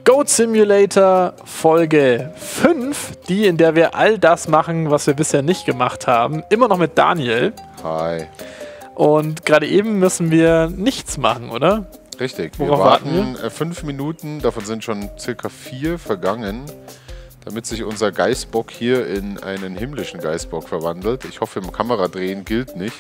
Goat Simulator Folge 5, die, in der wir all das machen, was wir bisher nicht gemacht haben. Immer noch mit Daniel. Hi. Und gerade eben müssen wir nichts machen, oder? Richtig, Worauf wir warten warten 5 Minuten, davon sind schon circa 4 vergangen, damit sich unser Geißbock hier in einen himmlischen Geißbock verwandelt. Ich hoffe, im Kameradrehen gilt nicht.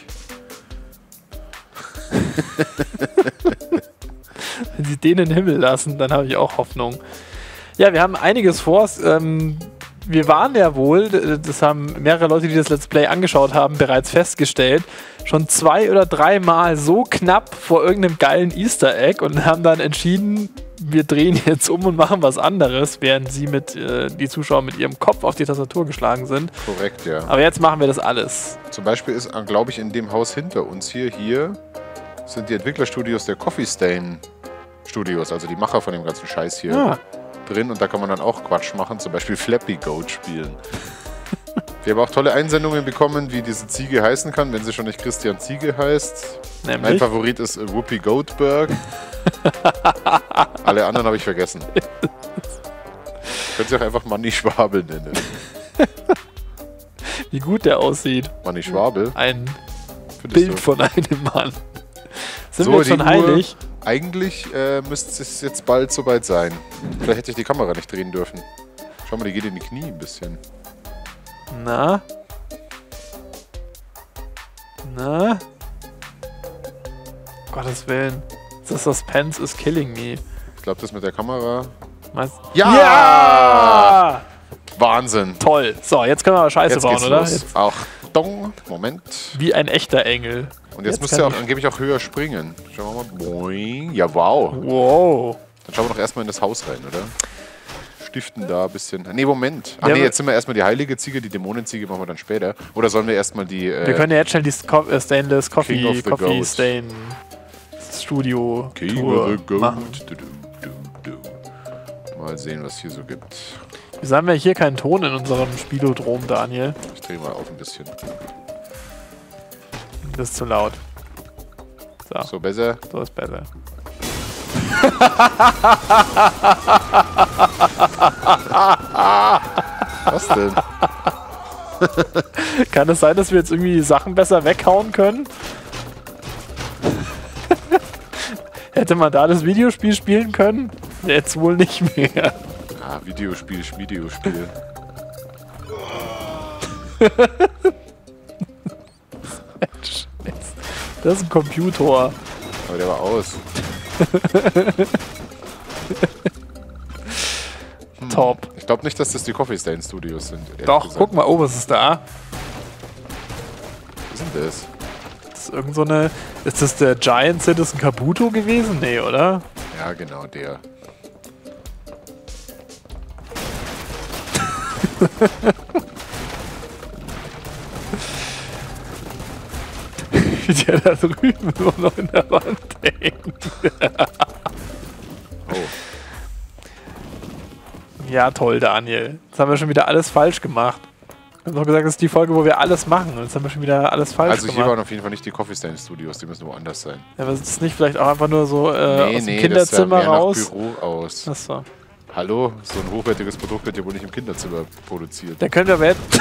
Wenn sie den in den Himmel lassen, dann habe ich auch Hoffnung. Ja, wir haben einiges vor. Wir waren ja wohl, das haben mehrere Leute, die das Let's Play angeschaut haben, bereits festgestellt, schon 2 oder 3 Mal so knapp vor irgendeinem geilen Easter Egg und haben dann entschieden, wir drehen jetzt um und machen was anderes, während die Zuschauer mit ihrem Kopf auf die Tastatur geschlagen sind. Korrekt, ja. Aber jetzt machen wir das alles. Zum Beispiel ist, glaube ich, in dem Haus hinter uns hier sind die Entwicklerstudios der Coffee Stain Studios, also die Macher von dem ganzen Scheiß hier drin. Und da kann man dann auch Quatsch machen, zum Beispiel Flappy Goat spielen. Wir haben auch tolle Einsendungen bekommen, wie diese Ziege heißen kann, wenn sie schon nicht Christian Ziege heißt. Nämlich? Mein Favorit ist Whoopi Goldberg. Alle anderen habe ich vergessen. Könnt ihr auch einfach Manni Schwabel nennen. Wie gut der aussieht. Manni Schwabel? Ein Findest Bild du? von einem Mann. Sind So, wir jetzt schon die heilig? Eigentlich müsste es jetzt bald soweit sein. Vielleicht hätte ich die Kamera nicht drehen dürfen. Schau mal, die geht in die Knie ein bisschen. Na? Na? Gottes Willen. Das Suspense is killing me. Ich glaube, das mit der Kamera... Meinst Ja! Ja! Wahnsinn! Toll. So, jetzt können wir aber Scheiße Jetzt bauen, geht's oder? los. Jetzt, Achtung, Moment. wie ein echter Engel. Und jetzt müsst kann ihr auch ich- angeblich auch höher springen. Schauen wir mal. Boing. Ja, wow. Wow. Dann schauen wir doch erstmal in das Haus rein, oder? Stiften da ein bisschen. Nee, Moment. Ach Ja, nee, aber- jetzt sind wir erstmal die heilige Ziege, die Dämonenziege machen wir dann später. Oder sollen wir erstmal die. Wir können ja jetzt schnell die Stainless King of Coffee the Goat. Stain Studio King Tour of the Goat. machen. Mal sehen, was hier so gibt. Wieso haben wir hier keinen Ton in unserem Spielodrom, Daniel? Ich drehe mal auf ein bisschen. Das ist zu laut. So, So besser. so ist besser. Was denn? Kann es sein, dass wir jetzt irgendwie Sachen besser weghauen können? Hätte man da das Videospiel spielen können? Jetzt wohl nicht mehr. Ah, Videospiel, Schmiedeospiel. Das ist ein Computer. Aber der war aus. Top. Ich glaube nicht, dass das die Coffee Stain Studios sind. ehrlich Doch, gesagt. guck mal, oh, was ist da? Was ist denn das? Das ist irgend so eine. Ist das der Giant Citizen Kabuto gewesen? Nee, oder? Ja, genau, der. Wie der da drüben nur noch in der Wand hängt. Oh. Ja, toll, Daniel. Jetzt haben wir schon wieder alles falsch gemacht. Wir haben doch gesagt, das ist die Folge, wo wir alles machen. Und jetzt haben wir schon wieder alles falsch Also hier gemacht. waren auf jeden Fall nicht die Coffee Stain Studios, die müssen woanders sein. Ja, aber ist das nicht vielleicht auch einfach nur so aus dem das Kinderzimmer sah mehr raus? nach Büro aus. Achso. Hallo, so ein hochwertiges Produkt wird ja wohl nicht im Kinderzimmer produziert. Dann können wir aber jetzt.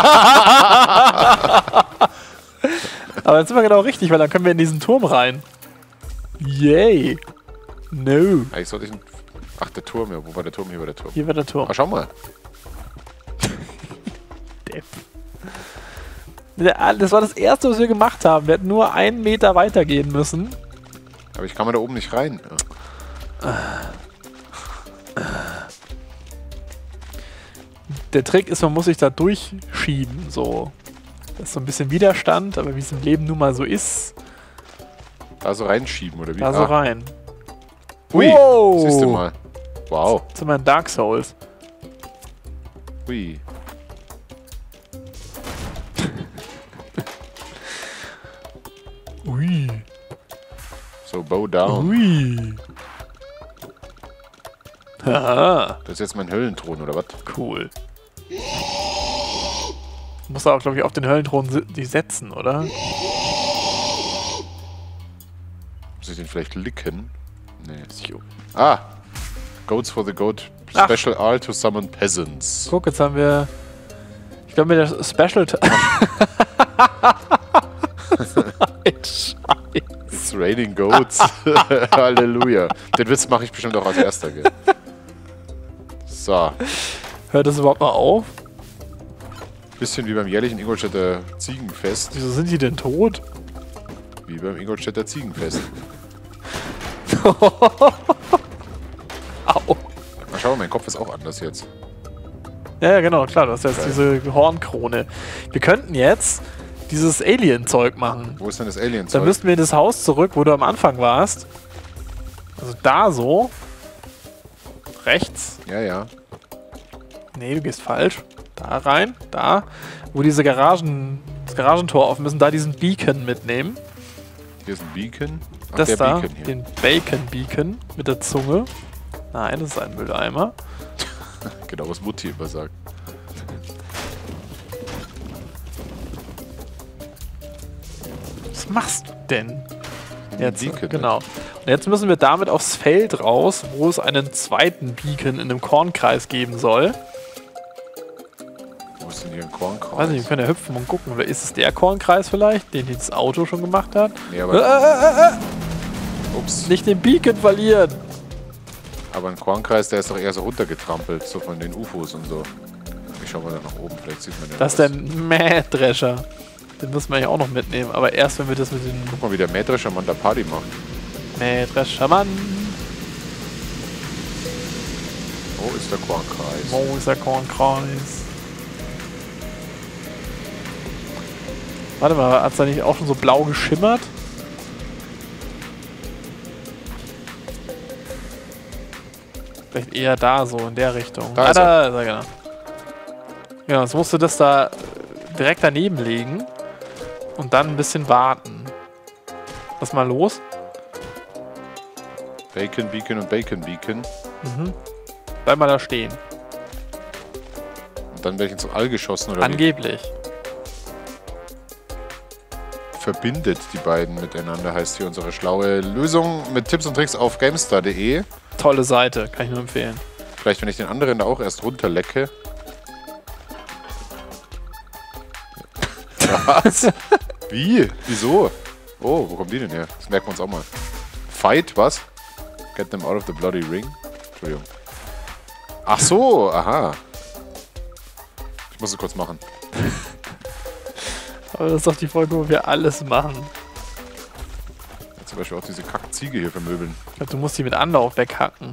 Aber jetzt sind wir genau richtig, weil dann können wir in diesen Turm rein. Yay. No. Eigentlich sollte ich... Ach, der Turm, ja. Wo war der Turm? Hier war der Turm. Hier war der Turm. Ah, schau mal. Depp. Das war das erste, was wir gemacht haben. Wir hätten nur 1 Meter weitergehen müssen. Aber ich kann mal da oben nicht rein. Ja. Der Trick ist, man muss sich da durchschieben. So. Das ist so ein bisschen Widerstand, aber wie es im Leben nun mal so ist, Da so reinschieben, oder wie? da so rein. Ui, Wow. siehst du mal. Wow. Jetzt sind wir in Dark Souls. Ui. Ui. So, bow down. Ui. Haha. Das ist jetzt mein Höllenthron, oder was? Cool. Muss auch, glaube ich, auf den Höllenthron die setzen, oder? Muss ich den vielleicht licken? Nee. Jo. Ah! Goats for the Goat Ach. Special R to summon peasants. Guck, jetzt haben wir... Ich glaube, mit der Special... Scheiße. It's raining goats. Halleluja. Den Witz mache ich bestimmt auch als erster, gell? So. Hört das überhaupt mal auf? Bisschen wie beim jährlichen Ingolstädter Ziegenfest. Wieso sind die denn tot? Wie beim Ingolstädter Ziegenfest. Au. Na schau mal, mein Kopf ist auch anders jetzt. Ja, genau, klar, du hast jetzt Geil. diese Hornkrone. Wir könnten jetzt dieses Alien-Zeug machen. Wo ist denn das Alien? Dann müssten wir in das Haus zurück, wo du am Anfang warst. Also da so. Rechts. Ja, ja. Nee, du gehst falsch. Da rein, da. Wo diese das Garagentor auf müssen, da diesen Beacon mitnehmen. Hier ist ein Beacon. Ach, Das der da, Beacon hier. den Bacon-Beacon mit der Zunge. Nein, das ist ein Mülleimer. Genau, was Mutti immer sagt. Was machst du denn? Jetzt, Beacon, genau. Und jetzt müssen wir damit aufs Feld raus, wo es einen zweiten Beacon in einem Kornkreis geben soll. Wo ist denn hier ein Kornkreis? Weiß nicht, wir können ja hüpfen und gucken. Oder ist es der Kornkreis vielleicht, den das Auto schon gemacht hat? Nee, aber... Ups. Nicht den Beacon verlieren! Aber ein Kornkreis, der ist doch eher so runtergetrampelt, so von den UFOs und so. Ich schau mal da nach oben, vielleicht sieht man den. Das ist der Mähdrescher. Den müssen wir ja auch noch mitnehmen, aber erst wenn wir das mit den Guck mal, wie der Mähdrescher Mann da Party macht. Mähdreschermann. Wo ist der Kornkreis? Wo ist der Kornkreis? Warte mal, hat es da nicht auch schon so blau geschimmert? Vielleicht eher da, so in der Richtung. Da ist da ist er, genau. Genau, jetzt musst du das da direkt daneben legen und dann ein bisschen warten. Lass mal los. Bacon, Beacon und Bacon, Beacon. Mhm. Bleib mal da stehen. Und dann werde ich ins All geschossen, oder wie? Angeblich. Verbindet die beiden miteinander, heißt hier unsere schlaue Lösung mit Tipps und Tricks auf gamestar.de. Tolle Seite, kann ich nur empfehlen. Vielleicht, wenn ich den anderen da auch erst runterlecke. Was? Wie? Wieso? Oh, wo kommen die denn her? Das merken wir uns auch mal. Fight, was? Get them out of the bloody ring? Entschuldigung. Ach so, aha. Ich muss es kurz machen. Aber das ist doch die Folge, wo wir alles machen. Ja, zum Beispiel auch diese Kackziege hier vermöbeln. Ich glaube, du musst die mit Anlauf weghacken.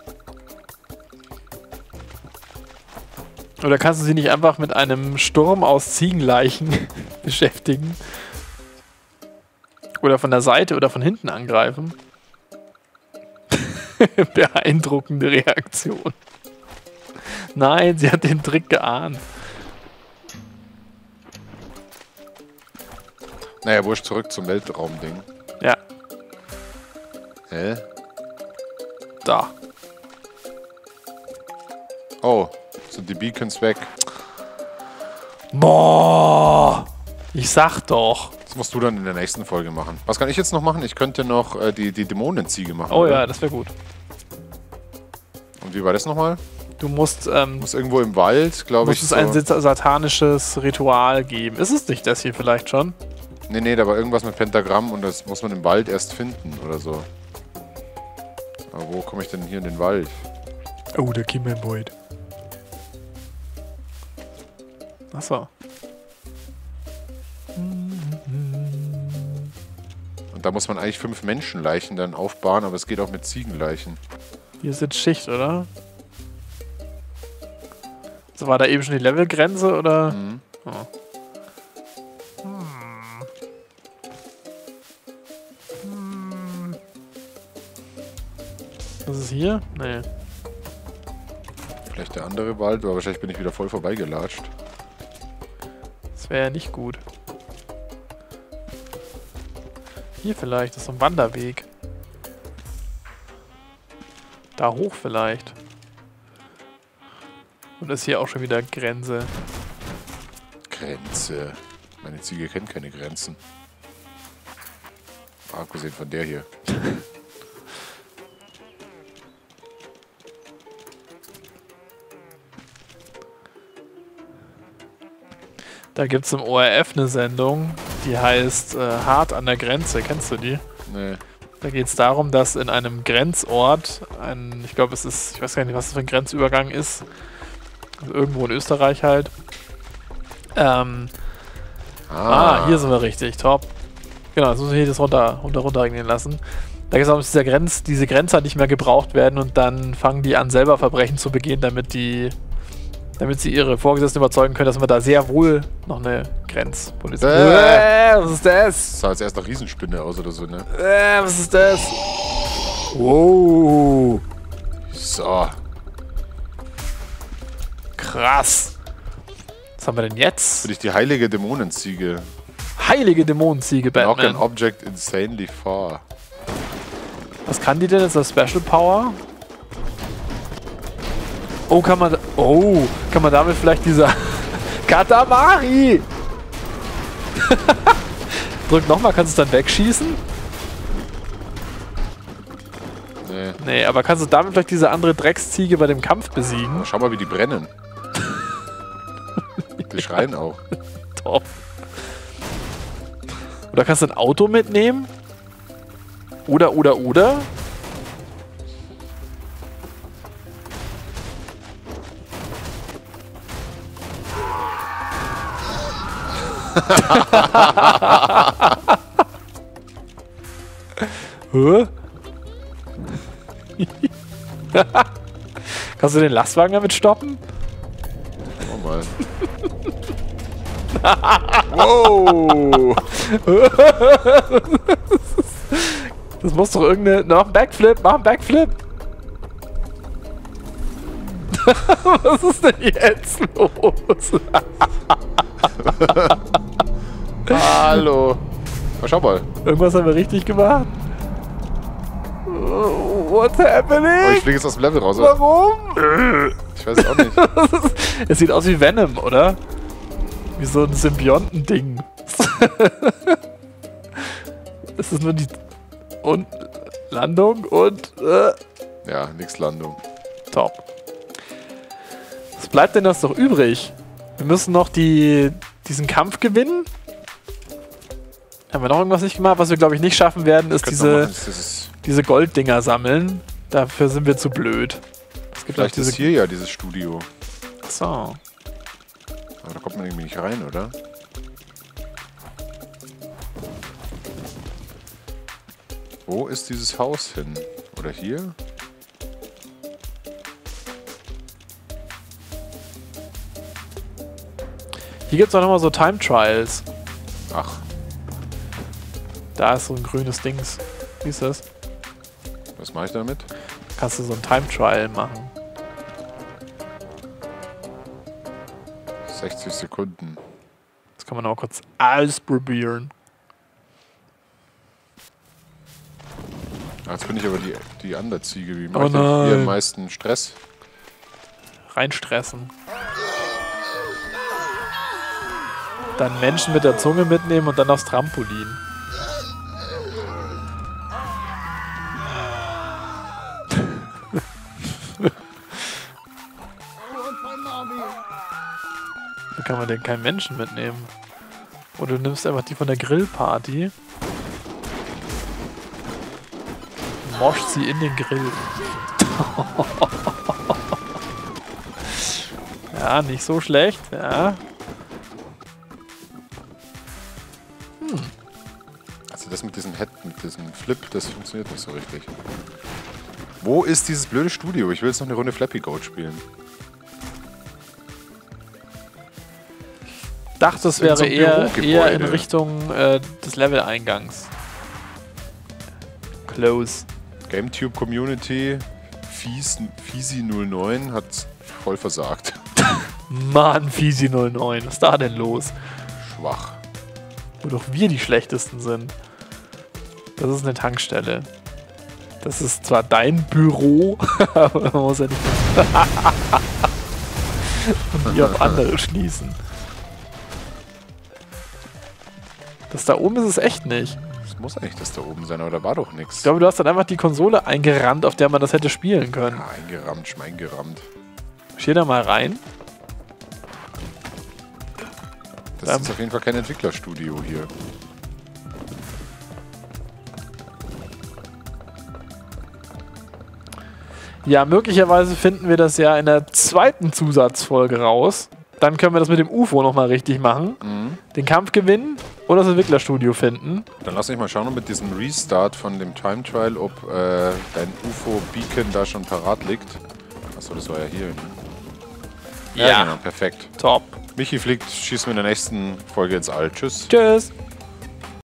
Oder kannst du sie nicht einfach mit einem Sturm aus Ziegenleichen beschäftigen? Oder von der Seite oder von hinten angreifen? Beeindruckende Reaktion. Nein, sie hat den Trick geahnt. Naja, wurscht, zurück zum Weltraumding. Ja, Hä? da. Oh, sind die Beacons weg? Boah! Ich sag doch. Das musst du dann in der nächsten Folge machen. Was kann ich jetzt noch machen? Ich könnte noch die Dämonenziege machen. Oh oder? ja, das wäre gut. Und wie war das nochmal? Du musst, Muss irgendwo im Wald, glaube ich. muss es ein satanisches Ritual geben. Ist es nicht das hier vielleicht schon? Nee, da war irgendwas mit Pentagramm und das muss man im Wald erst finden oder so. Aber wo komme ich denn hier in den Wald? Oh, der Kimmelboyd. Achso. Und da muss man eigentlich 5 Menschenleichen dann aufbauen, aber es geht auch mit Ziegenleichen. Hier ist jetzt Schicht, oder? So, war da eben schon die Levelgrenze, oder? Mhm. Oh. Was ist hier? Nee. Vielleicht der andere Wald, aber wahrscheinlich bin ich wieder voll vorbeigelatscht. Das wäre ja nicht gut. Hier vielleicht, das ist so ein Wanderweg. Da hoch vielleicht. Und ist hier auch schon wieder Grenze. Grenze. Meine Ziege kennt keine Grenzen. Abgesehen von der hier. Da gibt es im ORF eine Sendung, die heißt Hart an der Grenze. Kennst du die? Nee. Da geht es darum, dass in einem Grenzort, ich glaube ich weiß gar nicht, was das für ein Grenzübergang ist, also irgendwo in Österreich halt. Hier sind wir richtig, top. Genau, jetzt müssen wir hier das runterregeln lassen. Da geht es darum, dass diese Grenzer nicht mehr gebraucht werden und dann fangen die an, selber Verbrechen zu begehen, damit sie ihre Vorgesetzten überzeugen können, dass wir da sehr wohl noch eine Grenzpolizei... was ist das? Das sah jetzt erst nach Riesenspinne aus oder so, ne? Was ist das? Wow. So. Krass. Was haben wir denn jetzt? Bin ich die heilige Dämonenziege. Heilige Dämonenziege, Knock Batman. an object insanely far. Was kann die denn? Ist das Special Power? Oh, kann man damit vielleicht dieser Katamari? Drück nochmal, kannst du es dann wegschießen? Nee. Nee, aber kannst du damit vielleicht diese andere Drecksziege bei dem Kampf besiegen? Schau mal, wie die brennen. Die schreien auch. Top. Oder kannst du ein Auto mitnehmen? Oder? Hä? Kannst du den Lastwagen damit stoppen? Oh mal. Wow! Das muss doch irgendeine... Mach einen Backflip! Was ist denn jetzt los? Hallo! Oh, schau mal. Irgendwas haben wir richtig gemacht. What's happening? Oh, ich fliege jetzt aus dem Level raus. Warum? Ich weiß es auch nicht. Es sieht aus wie Venom, oder? Wie so ein Symbionten-Ding. Es ist nur die Landung und... Ja, nix Landung. Top. Was bleibt denn das doch übrig? Wir müssen noch diesen Kampf gewinnen. Haben wir noch irgendwas nicht gemacht? Was wir, glaube ich, nicht schaffen werden, ist diese Golddinger sammeln. Dafür sind wir zu blöd. Es gibt vielleicht ist hier ja dieses Studio. Achso. Aber da kommt man irgendwie nicht rein, oder? Wo ist dieses Haus hin? Oder hier? Hier gibt es auch nochmal so Time Trials. Ach. Da ist so ein grünes Dings. Wie ist das? Was mache ich damit? Kannst du so ein Time Trial machen. 60 Sekunden. Das kann man auch kurz ausprobieren. Jetzt bin ich aber die andere Ziege. Wie mache ich hier am meisten Stress? Reinstressen. Dann Menschen mit der Zunge mitnehmen und dann aufs Trampolin. Da kann man denn keinen Menschen mitnehmen. Oder du nimmst einfach die von der Grillparty. Moscht sie in den Grill. Ja, nicht so schlecht. Ja. Also das mit diesem Flip, das funktioniert nicht so richtig. Wo ist dieses blöde Studio? Ich will jetzt noch eine Runde Flappy Goat spielen. Ich dachte, es wäre eher in Richtung des Level-Eingangs. Close. GameTube Community Fisi09 hat voll versagt. Mann, Fisi09, was ist da denn los? Schwach. Wo doch wir die Schlechtesten sind. Das ist eine Tankstelle. Das ist zwar dein Büro, aber man muss ja nicht und die auf andere schließen. Das da oben ist es echt nicht. Das muss eigentlich das da oben sein, aber da war doch nichts. Ich glaube, du hast dann einfach die Konsole eingerammt, auf der man das hätte spielen können. Ja, eingerammt, schmeingerammt. Schiel da mal rein. Das ist auf jeden Fall kein Entwicklerstudio hier. Ja, möglicherweise finden wir das ja in der zweiten Zusatzfolge raus. Dann können wir das mit dem UFO nochmal richtig machen. Den Kampf gewinnen oder das Entwicklerstudio finden. Dann lass mich mal schauen, mit diesem Restart von dem Time Trial, ob dein UFO-Beacon da schon parat liegt. Achso, das war ja hier. Ne? Ja, genau, perfekt. Top. Michi fliegt, schießt mir in der nächsten Folge ins All. Tschüss. Tschüss.